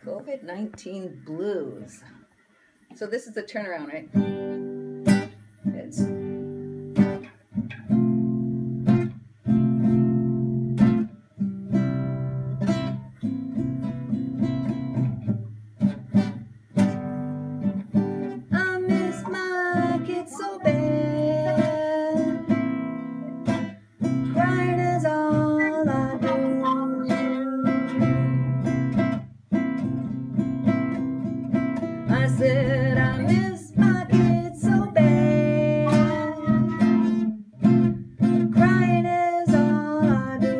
COVID-19 blues. So this is the turnaround, right? It's I miss my kids so bad. Crying is all I do. I said I miss my kids so bad. Crying is all I do.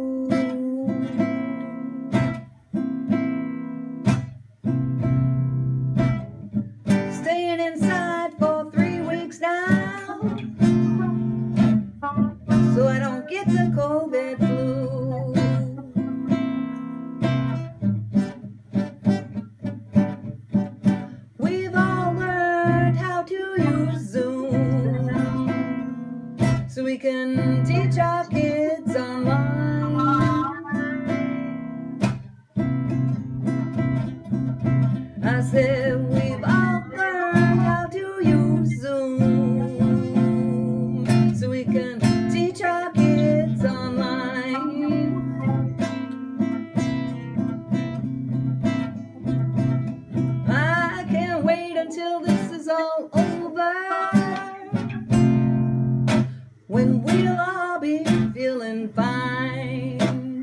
Staying inside for 3 weeks now, so I don't get the COVID flu. We've all learned how to use Zoom, so we can teach our kids online. I said we've all learned how to use Zoom, so we can teach our kids online. I can't wait until this is all over, when we'll all be feeling fine.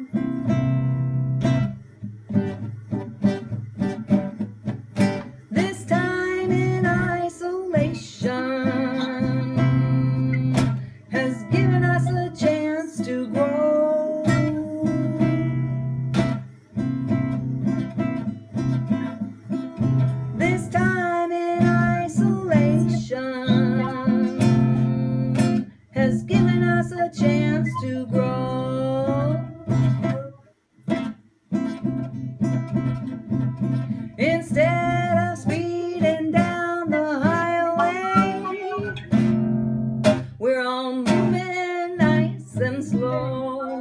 This time in isolation has given us a chance to grow. This time in isolation has given us a chance to grow. Instead of speeding down the highway, we're all moving nice and slow.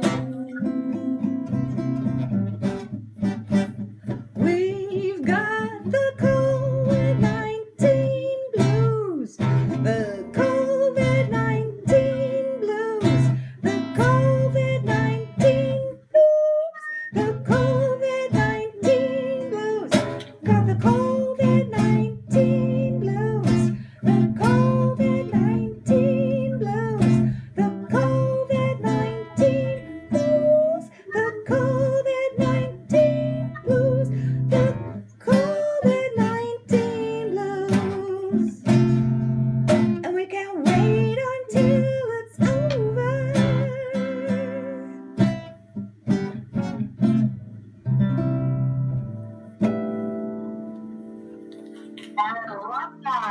We've got the COVID-19 blues, the COVID-19 blues, the COVID-19 blues, the COVID-19 blues. Got the COVID-19 blues, the COVID-19 blues, the COVID-19 blues, the COVID-19 blues, the COVID-19 blues. And we can't wait until it's over. Lockdown.